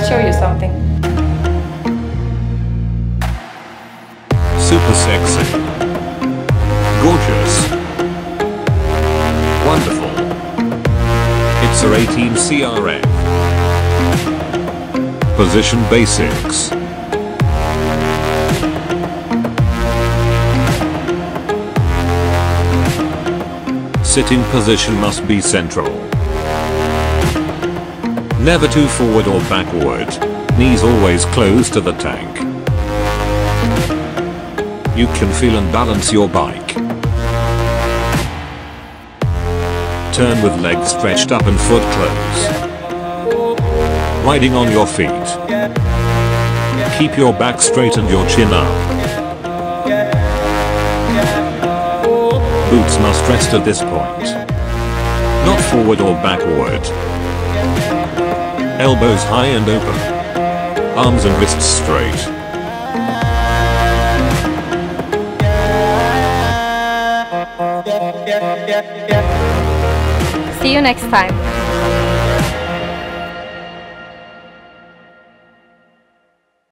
show you something. Super sexy. Gorgeous. Wonderful. It's s.r.l CRF. Position basics. Sitting position must be central. Never too forward or backward. Knees always close to the tank. You can feel and balance your bike. Turn with legs stretched up and foot close. Riding on your feet. Keep your back straight and your chin up. Boots must rest at this point. Not forward or backward. Elbows high and open. Arms and wrists straight. See you next time.